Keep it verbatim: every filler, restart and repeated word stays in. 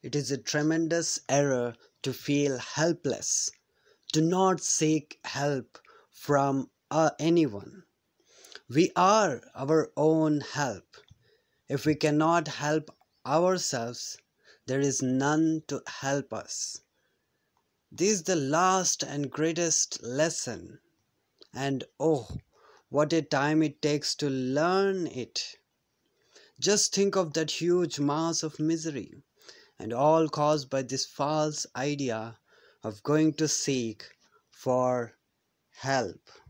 it is a tremendous error to feel helpless. Do not seek help from uh, anyone. We are our own help. If we cannot help ourselves, there is none to help us. This is the last and greatest lesson. And oh, what a time it takes to learn it. Just think of that huge mass of misery, and all caused by this false idea of going to seek for help.